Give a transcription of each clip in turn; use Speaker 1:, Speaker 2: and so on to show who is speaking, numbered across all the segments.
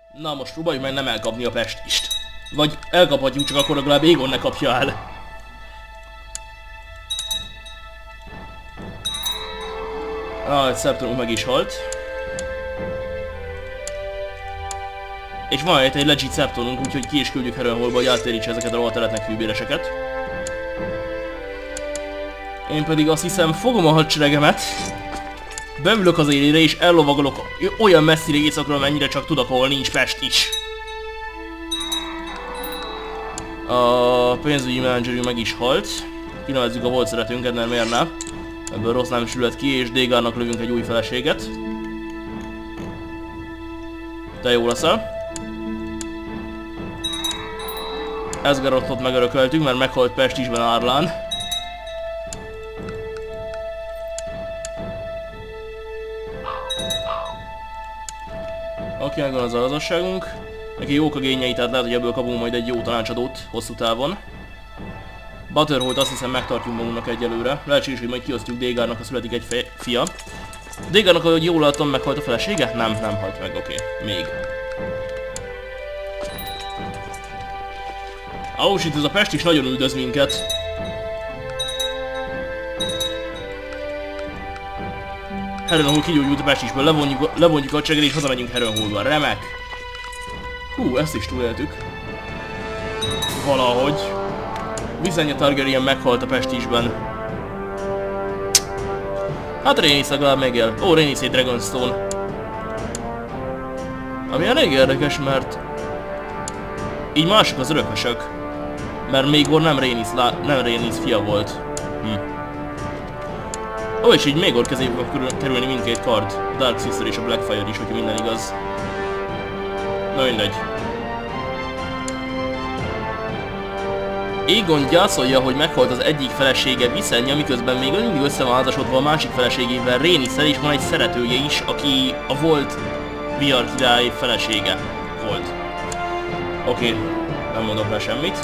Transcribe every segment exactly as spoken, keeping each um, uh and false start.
Speaker 1: Na most próbáljuk meg nem elkapni a Pestist. Vagy elkaphatjuk, csak akkor legalább Aegon ne kapja el. Ah, egy Septonunk meg is halt. És van itt egy legit Septonunk, úgyhogy ki is küldjük Harrenhalba, hogy áttérítse ezeket a rohadt hűbéreseket. Én pedig azt hiszem, fogom a hadseregemet, beülök az élére és ellovagolok olyan messzire éjszakra, mennyire csak tudok, ahol nincs Pest is. A pénzügyi menedzserünk meg is halt. Kinevezzük a volt szeretőnket, nem érne. Ebből rossz nem sülhet ki, és Dégárnak lövünk egy új feleséget. Te jó leszel. Esgarottot megörököltünk, mert meghalt Pestisben Árlán. Aki megvan az a gazdaságunk. Neki jók a gényei, tehát lehet, hogy ebből kapunk majd egy jó tanácsadót hosszú távon. Butterholt azt hiszem megtartjuk magunknak egyelőre. Lehetséges, hogy majd kiosztjuk Dégárnak, ha születik egy fia. Dégárnak, ahogy jól láttam, meghalt a felesége? Nem, nem halt meg, oké. Okay. Még. Ahhoz itt ez a Pest is nagyon üldöz minket. Harrenhal kigyógyult a Pestisből, levonjuk, levonjuk a csegel és hazamegyünk Harrenhalba. Remek! Hú, ezt is túléltük. Valahogy. Visenya Targaryen meghalt a Pestisben. Hát Rhaenys legalább megél. Ó, Rhaenys egy Dragonstone. Ami elég érdekes, mert így mások az örökösök. Mert Maegor nem Rhaenys, nem Rhaenys fia volt. Hm. Ó, és így Maegor kezébe fog kerülni mindkét kard. A Dark Sister és a Blackfire is, hogyha minden igaz. Na mindegy. Aegon gyászolja, hogy meghalt az egyik felesége Visenya, miközben még mindig össze van házasodva a másik feleségével, Rhaenys-szel, és van egy szeretője is, aki a volt Vihar király felesége volt. Oké, okay, nem mondok rá semmit.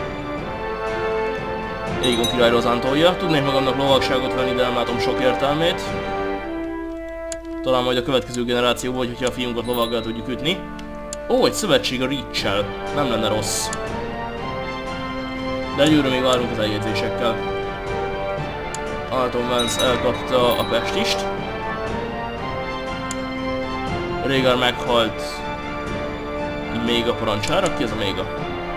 Speaker 1: Aegon király rozántolja. Tudnék magamnak lovagságot venni, de nem látom sok értelmét. Talán majd a következő generációban, hogyha a fiunkat lovaggal tudjuk ütni. Ó, egy szövetség a Reach-sel. Nem lenne rossz. De egyőre még várunk az eljegyzésekkel. Alton Vance elkapta a Pestist. Rhaegar meghalt. Méga parancsára. Ki ez a Méga?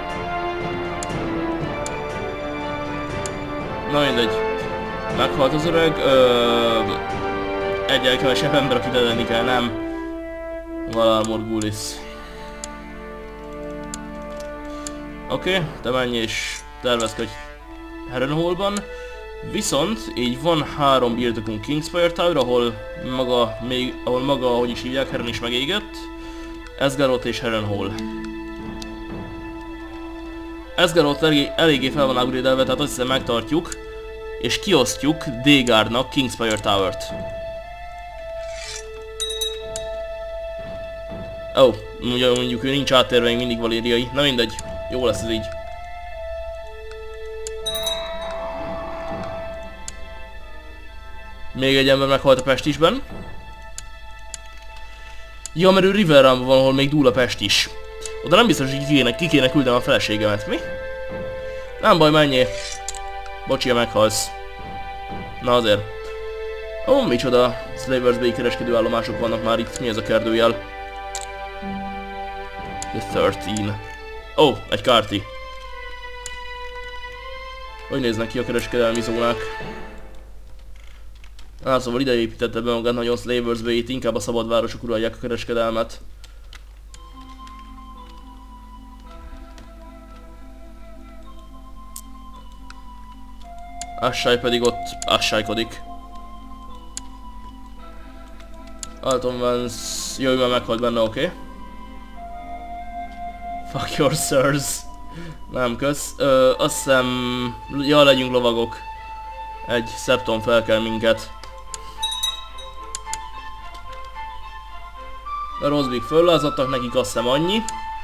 Speaker 1: Na mindegy. Meghalt az öreg. Ö... Egyel kevesebb ember, akit elenni kell, nem? Valar Morghulis. Oké, okay, te menj és tervezkedj Harrenhalban. Viszont így van három birtokunk Kingsfire Tower, ahol maga, még, ahol maga, ahogy is hívják, Harren is megégett. Esgaroth és Harrenhal. Esgaroth elég, eléggé fel van upgrade-elve, tehát azt hiszem megtartjuk. És kiosztjuk Dégárnak Kingsfire Towert. Ó, oh, ugye mondjuk ő nincs áttérve, még mindig valériai. Na mindegy, jó lesz ez így. Még egy ember meghalt a Pestisben. Ja, mert ő Riverrunban van, ahol még dúl a Pest is. Oda nem biztos, hogy ki kéne, ki kéne küldeni a feleségemet, mi? Nem baj, menjél. Bocsia, meghalsz. Na azért. Ó, oh, micsoda Slavers Bay kereskedő állomások vannak már itt. Mi ez a kérdőjel? The tizenhárom. Ó, oh, egy kárti. Hogy néznek ki a kereskedelmi zónák? Á, szóval ide építette be magát nagyon Slavers Bay-t, inkább a szabadvárosok uralják a kereskedelmet. Asshai pedig ott assájkodik. Alton Vance... Jó, már meghalt benne, oké. Okay. Fuck your sirs. Nem kösz. Ö, azt hiszem... Ja, legyünk lovagok. Egy Septon fel kell minket. A Rosbig föllázadtak, nekik azt hiszem annyi.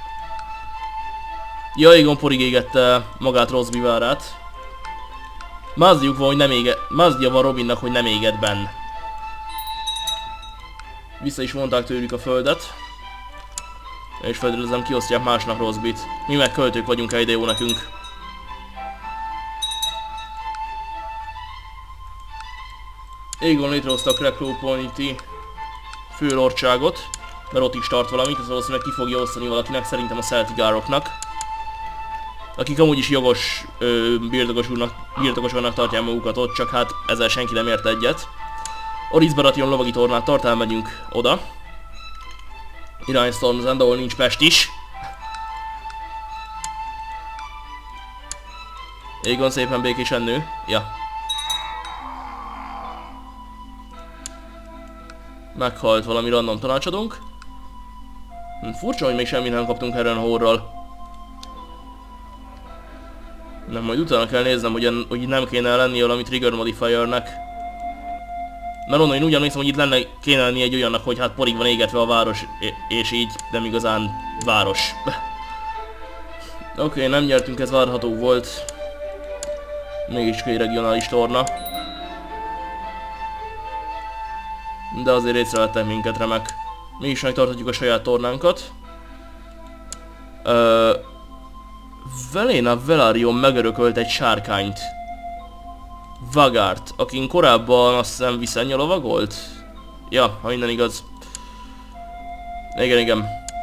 Speaker 1: Ja, Aegon porig égette magát Rosby várát. Mázdiuk van, hogy nem éget... Mázdja van Robinnak, hogy nem éget benn. Vissza is mondták tőlük a földet. És feltételezem kiosztják másnak Rosbit. Mi meg költők vagyunk, ide jó nekünk. Aegon létrehozta a Cracklow Pointi főlordságot, mert ott is tart valamit, ez valószínűleg ki fogja osztani valakinek, szerintem a Celticároknak. Akik amúgy is jogos ö, birtokosoknak tartják magukat ott, csak hát ezzel senki nem ért egyet. Oryx Baratheon lovagi tornát tart, elmegyünk oda. Irány Storm's End, ahol nincs Pest is. Aegon szépen békésen nő. Ja. Meghalt valami random tanácsadónk. Hm, furcsa, hogy még semmit nem kaptunk Harrenhalról. Nem, majd utána kell néznem, hogy, hogy nem kéne lennie valami trigger modifiernek. Mert onnan én úgy emlékszem, hogy itt lenne, kéne lenni egy olyannak, hogy hát porig van égetve a város, és így nem igazán város. Oké, okay, nem nyertünk, ez várható volt. Mégis egy regionális torna. De azért észrevettek minket, remek. Mi is megtarthatjuk a saját tornánkat. Ö... Velena Velaryon megörökölt egy sárkányt. Vagart, akin korábban azt hiszem Visenya lovagolt? Ja, ha minden igaz. Igen, igen.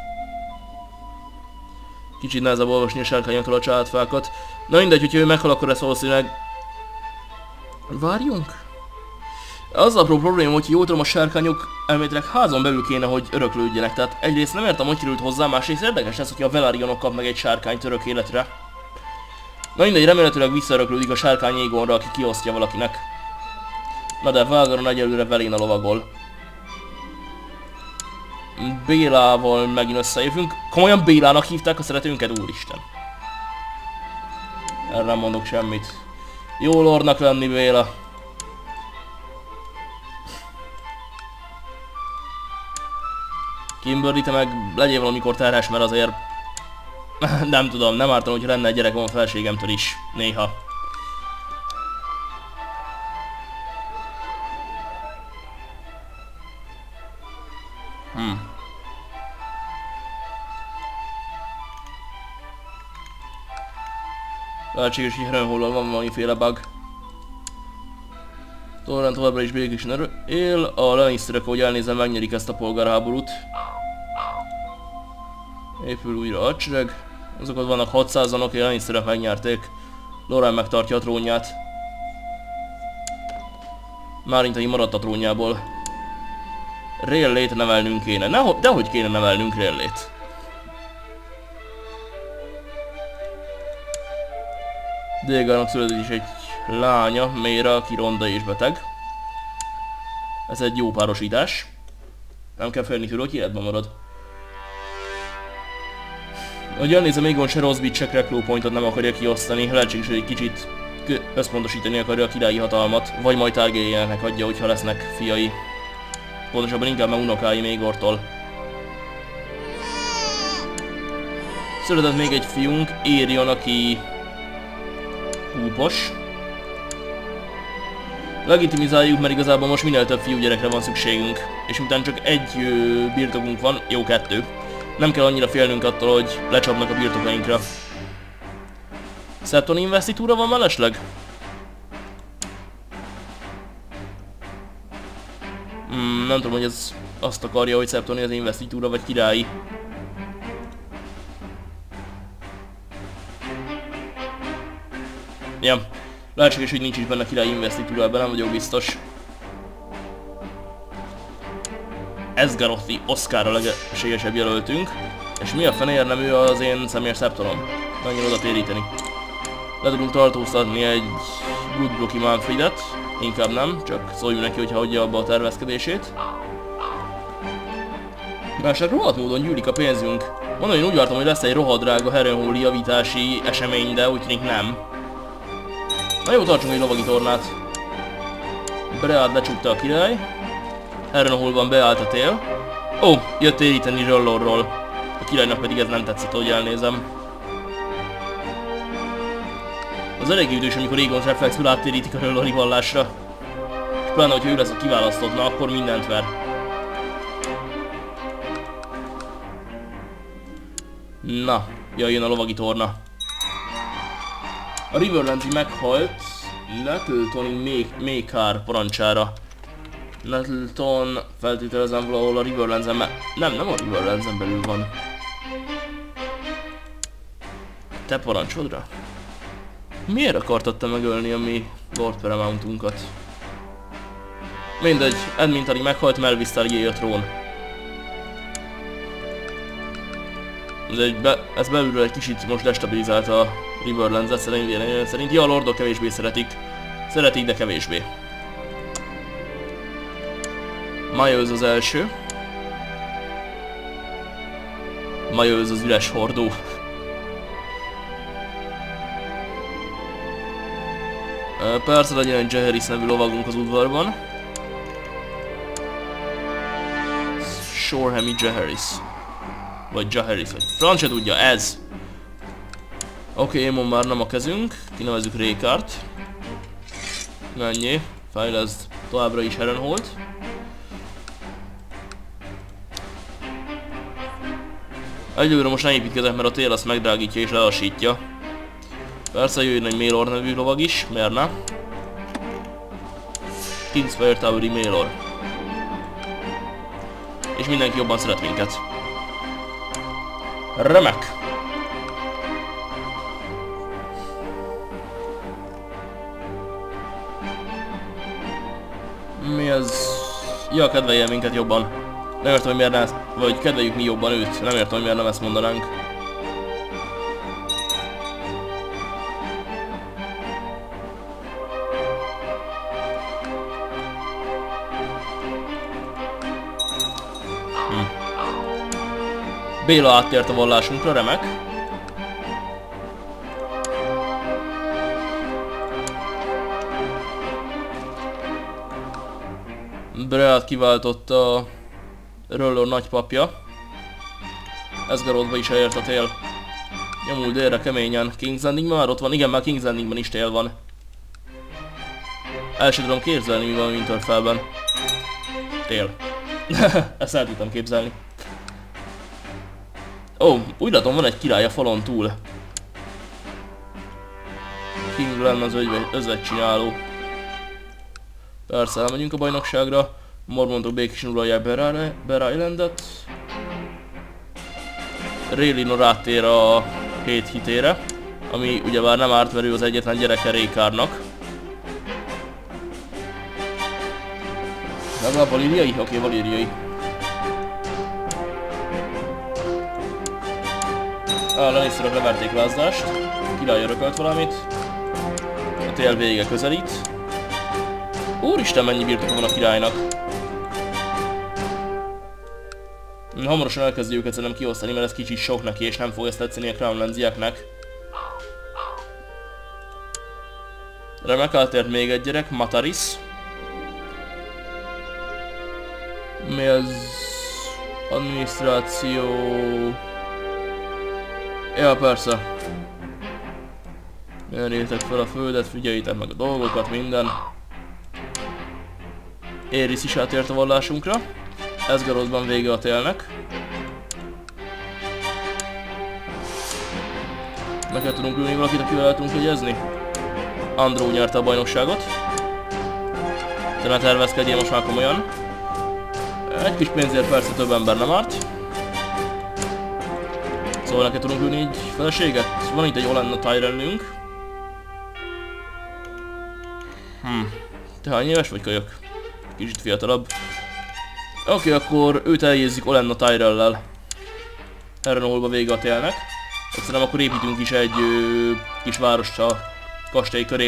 Speaker 1: Kicsit nehezebb olvasni a sárkányoktól a családfákat. Na mindegy, hogyha ő meghal, akkor ezt valószínűleg... Várjunk? Az apró probléma, hogy jól tudom, a sárkányok elméletileg házon belül kéne, hogy öröklődjenek. Tehát egyrészt nem értem, hogy került hozzá, másrészt érdekes lesz, hogyha a Velaryonok kap meg egy sárkányt örök életre. Na mindegy, remélhetőleg visszaöröklődik a sárkány Aegonra, aki kiosztja valakinek. Na de Valgaron egyelőre Velena lovagol. Bélával megint összejövünk. Komolyan Bélának hívták a szeretőnket, úristen. Erre nem mondok semmit. Jó lordnak lenni, Béla. Kimberly, te meg legyél valamikor terhes, mert azért... nem tudom, nem ártam, hogy lenne egy gyerekem a felségemtől is. Néha. Hm. Lehetséges, hogy Harrenhallal van valamiféle bug. Torrent továbbra is békésen él, a Lannisterek, ahogy elnézem, megnyerik ezt a polgárháborút. Épül újra a hadsereg. Azok ott vannak hatszázanok, a Lannisterek megnyerték. Loren megtartja a trónját. Márint, aki maradt a trónjából. Rhaellét nevelnünk kéne. Neho dehogy kéne nevelnünk Rhaellét. Dégának született is egy lánya, Méra, aki ronda és beteg. Ez egy jó párosítás. Nem kell félni tőle, hogy életben marad. Ahogy elnézem, Aegon se Rosbit, se Cracklow Pointot nem akarja kiosztani. Lehetséges, hogy egy kicsit összpontosítani akarja a királyi hatalmat. Vagy majd Targaryeneknek adja, hogyha lesznek fiai. Pontosabban inkább meg unokái Maegortól. Született még egy fiunk, Aerion, aki... húpos. Legitimizáljuk, mert igazából most minél több fiúgyerekre van szükségünk. És miután csak egy ö, birtokunk van, jó kettő. Nem kell annyira félnünk attól, hogy lecsapnak a birtokainkra. Septon investitúra van mellesleg? Hmm, nem tudom, hogy ez azt akarja, hogy Septoni az investitúra vagy királyi. Ja, lehetséges, hogy nincs is benne királyi investitúra, ebben nem vagyok biztos. Esgarothi Oscar a legesélyesebb jelöltünk. És mi a fenér nem ő az én személyes Septonom? Mennyire oda téríteni. Le tudunk tartóztatni egy Goodbrooki Manfredet. Inkább nem, csak szóljunk neki, hogyha hagyja abba a tervezkedését. Másnak rohadt módon gyűlik a pénzünk. Mondom, én úgy vártam, hogy lesz egy rohadrága Harrenhal javítási esemény, de úgy tűnik nem. Na jó, tartsunk egy lovagi tornát. Bread lecsukta a király. Harrenhalban beállt a tél. Ó, oh, jött éríteni Rhaellorról. A királynak pedig ez nem tetszett, ahogy elnézem. Az elég idős, amikor Aegon reflexből áttérítik a Rhaellori vallásra. És pláne, hogyha ő lesz a kiválasztott, na akkor mindent ver. Na, jöjjön a lovagi torna. A Riverlands meghalt Nettletoni Mékár parancsára. Nettleton feltételezem valahol a Riverlands-en, mert nem, nem a Riverlands-en belül van. Te parancsodra? Miért akartad te megölni a mi Lord Paramountunkat? Mindegy, Edmund Tully meghalt, Melvis Tully a trón. De be, ez belülről egy kicsit most destabilizálta a Riverlands-et szerint, szerint. Ja, a lordok kevésbé szeretik. Szeretik, de kevésbé. Miles az első. Miles az üres hordó. Persze legyen egy Jaehaerys nevű lovagunk az udvarban. Shorehami Jaehaerys. Vagy Jaehaerys, vagy francia tudja, ez! Oké, okay, Aemon már nem a kezünk, kinevezzük Rhaegardt. Ennyi, fejleszd továbbra is Harrenhalt. Egyelőre most nem építkezek, mert a tél azt megdrágítja és lelassítja. Persze jöjjön egy Maelor nevű lovag is, miért ne? Kingsfire Toweri Maelor. És mindenki jobban szeret minket. Remek! Mi ez? Ja, kedvelje minket jobban. Nem értem, hogy miért ne, vagy kedveljük mi jobban őt. Nem értem, hogy miért nem ezt mondanánk. Hm. Béla áttért a vallásunkra, remek. Breát kiváltotta Röllor nagypapja. Esgarodba is elért a tél. Nyomul délre keményen. King's Landingben már ott van? Igen, már King's Landingben is tél van. El sem tudom képzelni, mi van Winterfellben. Tél. Ezt el tudtam képzelni. Ó, oh, úgy látom, van egy király a falon túl. King Glenn az özvegycsináló. Persze, elmegyünk a bajnokságra. Mormontok békésen uralják Bear Islandet. Rhaelynor áttér a hét hitére, ami ugyebár nem árt, mert ő az egyetlen gyereke Rhaegarnak. Legalább valíriai? Oké, okay, valíriai. A Lannisterök leverték Lázdást. Király örökölt valamit. A tél vége közelít. Úristen, mennyi birtoka van a királynak. Hamarosan elkezdi őket szerintem kiosztani, mert ez kicsit sok neki, és nem fog ezt tetszeni a Crownlands-ieknek. Remek, átért még egy gyerek, Mataris. Mi ez? Adminisztráció... Ja, persze. Mérjétek fel a földet, figyeljétek meg a dolgokat, minden. Aerys is átért a vallásunkra. Esgarodban vége a télnek. Meg kell tudunk ülni valakit, akivel el tudunk egyezni. Andrew nyerte a bajnokságot. Te ne tervezkedjél most már komolyan. Egy kis pénzért persze több ember nem árt. Szóval neked tudunk ülni így feleséget. Van itt egy Olenna Tyrellünk. Hm. Te hány éves vagy, kölyök? Kicsit fiatalabb. Oké, okay, akkor őt eljézzük Olenna Tyrell-lel. Harrenhalba vége a télnek. Egyszerűen akkor építünk is egy ö, kis várost a kastély köré.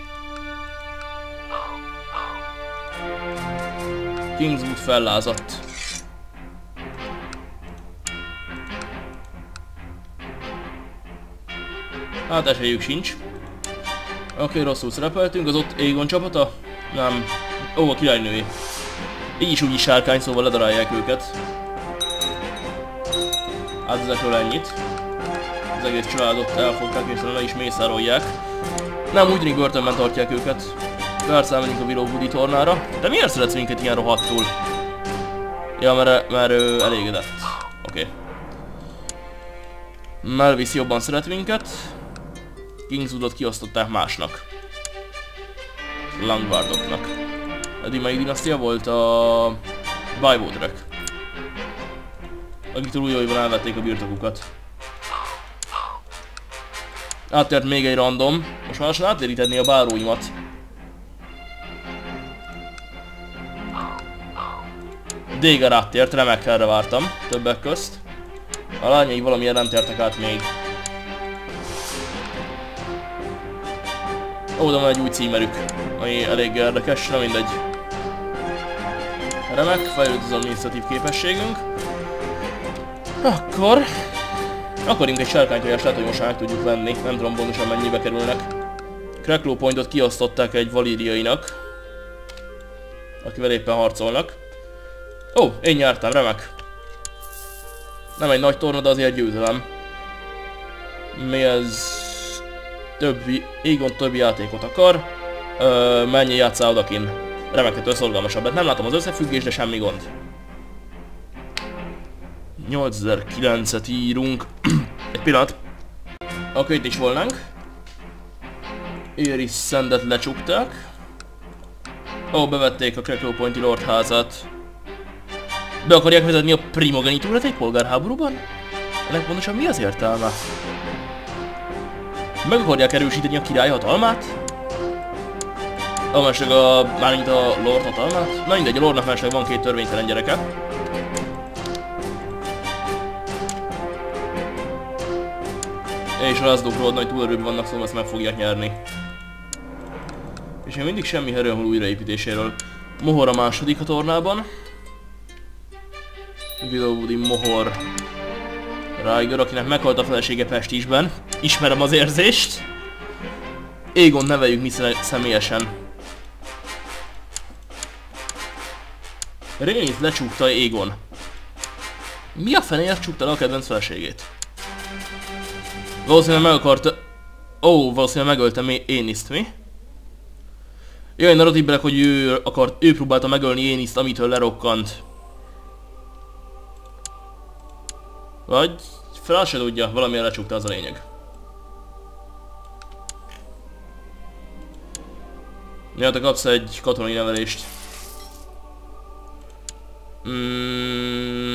Speaker 1: Kingswood fellázadt. Hát esélyük sincs. Oké, okay, rosszul szerepeltünk. Az ott Aegon csapata? Nem. Ó, a királynői. Így is úgy is sárkány, szóval ledarálják őket. Hát ezekről ennyit. Az egész családot elfogták és le is mészárolják. Nem, úgy tűnik börtönben tartják őket. Persze elmegyünk a Willowwoodi tornára. De miért szeretsz minket ilyen rohadtul? Ja, mert, mert ő elégedett. Oké. Okay. Melvis jobban szeret minket. Kingswoodot kiosztották másnak. Langvardoknak. Eddig melyik dinasztia volt? A Bywaterek. Akiktől újjaiban elvették a birtokukat. Áttért még egy random. Most már lassan áttéríteni a báróimat. Dégar áttért, remek, erre vártam, többek közt. A lányai valamilyen nem tértek át még. Ó, de van egy új címerük, ami elég érdekes, na mindegy. Remek, fejlődött az administratív képességünk. Akkor... Akarjunk egy sárkánytojást, lehet, hogy most már meg tudjuk venni, nem tudom pontosan mennyibe kerülnek. Cracklow Pointot kiosztották egy valíriainak, akivel éppen harcolnak. Ó, én nyertem, remek. Nem egy nagy torna, de azért győzelem. Mi ez? Többi, Aegon többi játékot akar. Ö, mennyi játsszál odakin? Remek, szorgalmasabbet. Nem látom az összefüggést, de semmi gond. nyolcezer-kilencet írunk. Egy pillanat. Akkor itt is volnánk. Iris Sandet lecsukták. Ó, bevették a Cracklow Pointi Lord házát. Be akarják vezetni a primogenitúrát egy polgárháborúban? Ennek pontosan mi az értelme? Meg akarják erősíteni a király hatalmát? A meseg a... mármint a Lord hatalmát? Na mindegy, a Lordnak meseg van két törvénytelen gyereke. És a Razdokról nagy túlerőben vannak, szóval ezt meg fogják nyerni. És én mindig semmi Harrenhal újraépítéséről. Mohor a második a tornában. Willowwoodi Mohor Rhaegar, akinek meghalt a felesége Pestisben. Ismerem az érzést. Aegon neveljük mi személyesen. Rhaenys lecsukta Aegon. Mi a fenéért csukta le a kedvenc feleségét? Valószínűleg meg akarta... Ó, valószínűleg megölte Aenys-t, mi? Jaj, narratívbelek, hogy ő akart, ő próbálta megölni Aenys-t, amitől lerokkant. Vagy... fel se tudja, valamilyen lecsukta, az a lényeg. Ja, te kapsz egy katonai nevelést. Mm.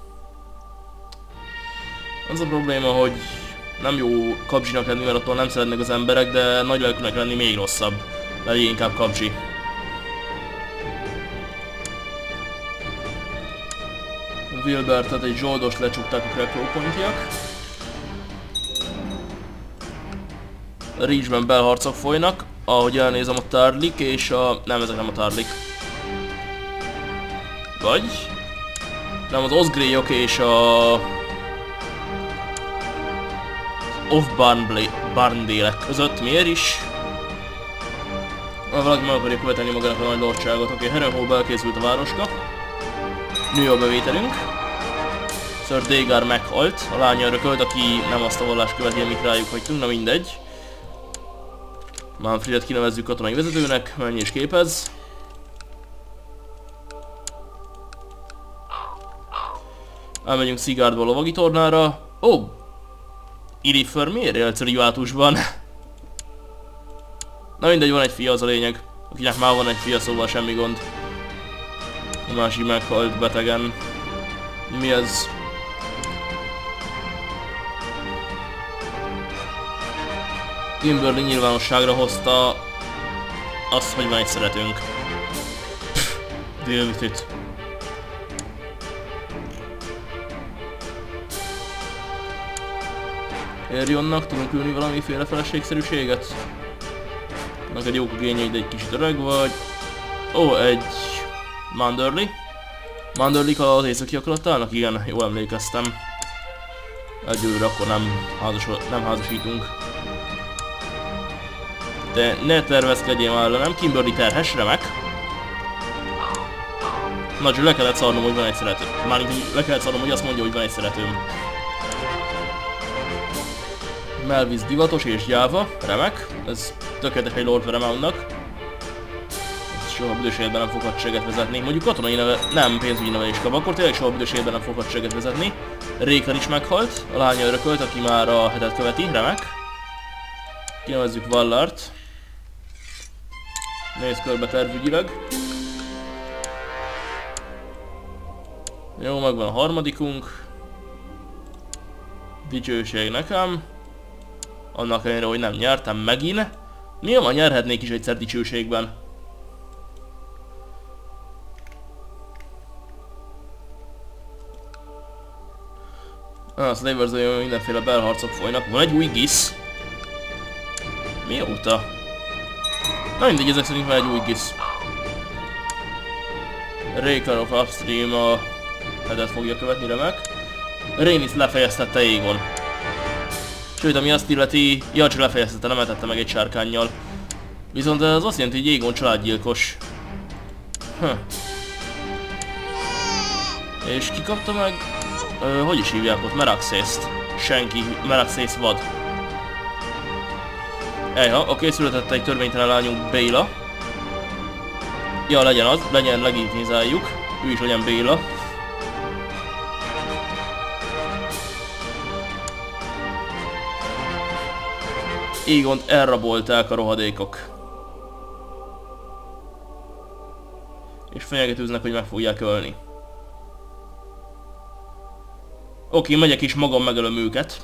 Speaker 1: Az a probléma, hogy nem jó kapzsinak lenni, mert attól nem szeretnek az emberek, de nagy lelkűnek lenni még rosszabb. Legyen inkább kapzsi. Wilbertet, egy zsoldost lecsukták a Cracklow Pointiak. A Reachben belharcok folynak, ahogy elnézem a Tarlik és a... nem, ezek nem a Tarlik. Vagy... nem, az Osgreyok és a... Off-Barndélek között, miért is? Ha valaki meg akarja követelni magának a nagy lordságot. Oké, okay, Harrenhal elkészült a városka. Nő a bevételünk. Sir Dégar meghalt, a lánya örökölt, aki nem azt a vallást követi, amit rájuk hagytunk, na mindegy. Manfredet kinevezzük katonai vezetőnek, mennyi is képez. Elmegyünk Sigardba a lovagi tornára. Ó! Oh! Irifer miért élt rivátusban? Na mindegy, van egy fia, az a lényeg. Akinek már van egy fia, szóval semmi gond. A másik meghalt betegen. Mi ez? Kimberly nyilvánosságra hozta azt, hogy van egy szeretőnk. Deal with it. Aerionnak tudunk ülni valamiféle feleségszerűséget? Meg egy jók a gényei, de egy kicsit öreg vagy. Ó, egy... Manderly. Manderlik az északiak alatt állnak? Igen, jól emlékeztem. Egyőre akkor nem, házas, nem házasítunk. De ne tervezkedjél már ellenem, Kimberly terhes, remek. Na, csak le kellett szarnom, hogy van egy szeretőm. Mármint le kellett szarnom, hogy azt mondja, hogy van egy szeretőm. Melvis divatos és gyáva, remek. Ez tökéletes egy Lord Veremountnak. Soha büdös életben nem fog hadsereget vezetni. Mondjuk katonai neve, nem pénzügyi nevelést kap, akkor tényleg soha büdös életben nem fog hadsereget vezetni. Réker is meghalt, a lánya örökölt, aki már a hetet követi, remek. Kinevezzük Vallart. Nézz körbe tervügyileg. Jó, megvan a harmadikunk. Dicsőség nekem. Annak ellenére, hogy nem nyertem megint. Nyilván nyerhetnék is egyszer dicsőségben. A Slaverzőjön mindenféle belharcok folynak. Van egy új gisz. Mióta? Na mindegy, ezek szerint van egy új gisz. Raker of Upstream a hetet fogja követni, remek. Rhaenys lefejeztette Aegon. Sőt, ami azt illeti, ja, csak lefejeztette, nem etette meg egy sárkánnyal. Viszont ez azt jelenti, hogy Aegon családgyilkos. Hm. És ki kapta meg? Ö, hogy is hívják ott? Meraxészt. Senki. Meraxész vad. Ejha, oké, született egy törvénytelen lányunk, Béla. Ja, legyen az, legyen, legitimizáljuk. Ő is legyen Béla. Aegont elrabolták a rohadékok. És fenyegetőznek, hogy meg fogják ölni. Oké, megyek is magam, megölöm őket.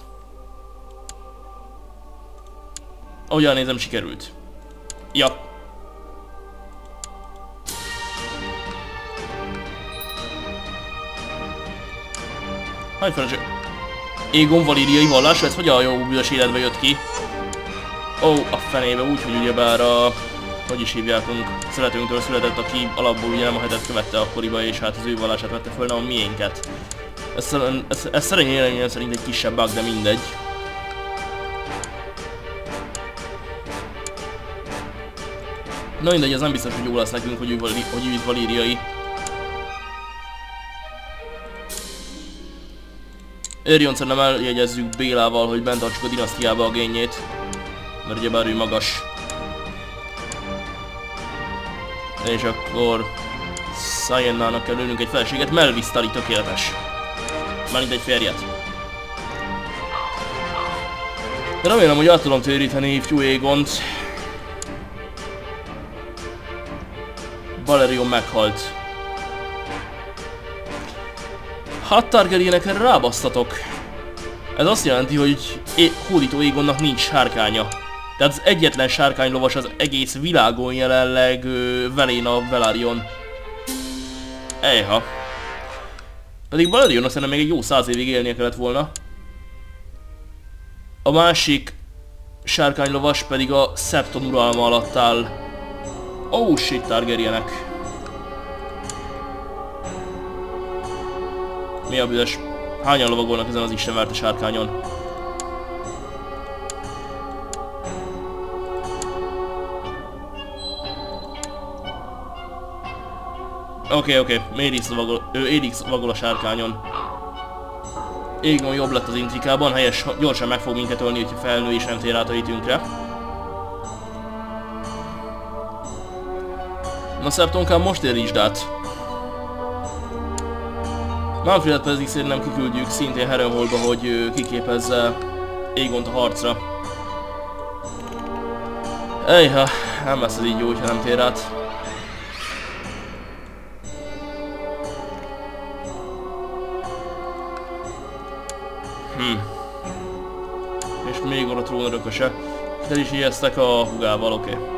Speaker 1: Ahogy elnézem, sikerült. Ja. Hány feleség? Aegon valíriai vallása, ez hogy a jó büdös életbe jött ki? Ó, oh, a fenébe, úgyhogy ugyebár a... hogy is hívjátunk, szeretőnktől született, aki alapból ugye nem a hetet követte akkoriban, és hát az ő vallását vette föl, nem a miénket. Ez, ez, ez szerény élményem szerint egy kisebb bug, de mindegy. Na mindegy, ez nem biztos, hogy jó lesz nekünk, hogy ő, hogy ő itt valíriai. Aerion szerintem eljegyezzük Bélával, hogy bent tartsuk a dinasztiába a génjét. Mert ugyebár ő magas. És akkor... Cyannának kell lőnünk egy feleséget, Melvis Tali tökéletes. Mármint egy férjet. De remélem, hogy át tudom téríteni ifjú Aegont. Balerion meghalt. Hát Targaryenekre rábasztatok. Ez azt jelenti, hogy hódító Aegonnak nincs sárkánya. Tehát az egyetlen sárkánylovas az egész világon jelenleg uh, Valyna Velaryon. Ejha. Pedig Valerionnak szerintem még egy jó száz évig élnie kellett volna. A másik sárkánylovas pedig a Septon uralma alatt áll. Oh shit, Targaryenek. Mi a büdös? Hányan lovagolnak ezen az istenverte sárkányon? Oké, okay, oké, okay. Aerys lovagol, ő Aerys lovagol a sárkányon. Aegon jobb lett az intrikában, helyes, gyorsan meg fog minket ölni, hogyha felnő és nem tér át a hitünkre. Na Septonkám, most érítsd át. Manfredet pedig szerintem kiküldjük szintén Harrenhalba, hogy kiképezze Aegont a harcra. Ejha, nem lesz ez így jó, hogyha nem tér át. Hm. És még a trón örököse. De is ijesztek a hugával, oké. Okay.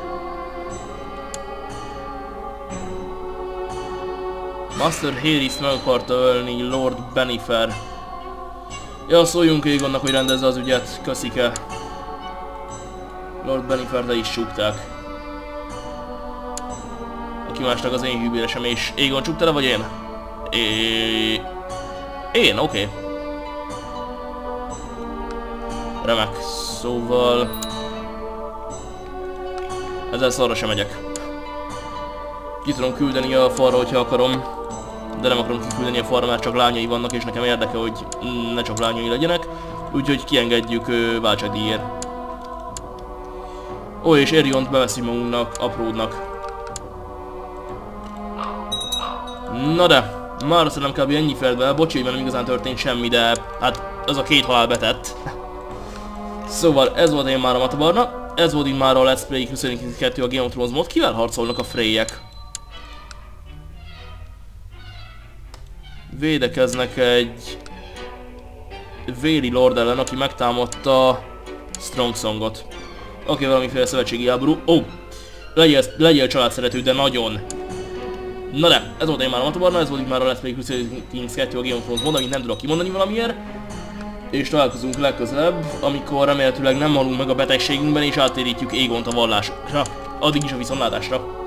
Speaker 1: Master Harris meg akarta ölni Lord Bennifer. Ja, szóljunk Aegonnak, hogy rendezze az ügyet, köszike. Lord Bennifer le is súgták. Aki másnak az én hűbéresem, és Aegon csukta le, vagy én? É... Én, oké. Okay. Remek, szóval... Ezzel szarra sem megyek. Ki tudom küldeni a falra, hogyha akarom. De nem akarom kiküldeni a falra, mert csak lányai vannak, és nekem érdeke, hogy ne csak lányai legyenek. Úgyhogy kiengedjük váltságdíjért. Ó, és Aeriont beveszünk magunknak, apródnak. Na de... Már szerintem kb. Ennyi felt be, bocsi, mert nem igazán történt semmi, de hát az a két halál betett. Szóval ez volt én már a Matabarna, ez volt így már a Let's Play Crusader kettő a Game of Thrones mod. Kivel harcolnak a Freyek? Védekeznek egy véri lord ellen, aki megtámadta Strongsongot. Oké, okay, valamiféle szövetségi háború. Ó! Oh, legyél, legyél családszerető, de nagyon! Na de, ez volt én már a Matabarna, ez volt így már a Let's Play Crusader kettő a Game of Thrones mod, amit nem tudok kimondani valamiért. És találkozunk legközelebb, amikor remélhetőleg nem halunk meg a betegségünkben és áttérítjük Aegont a vallásokra. Addig is a viszontlátásra!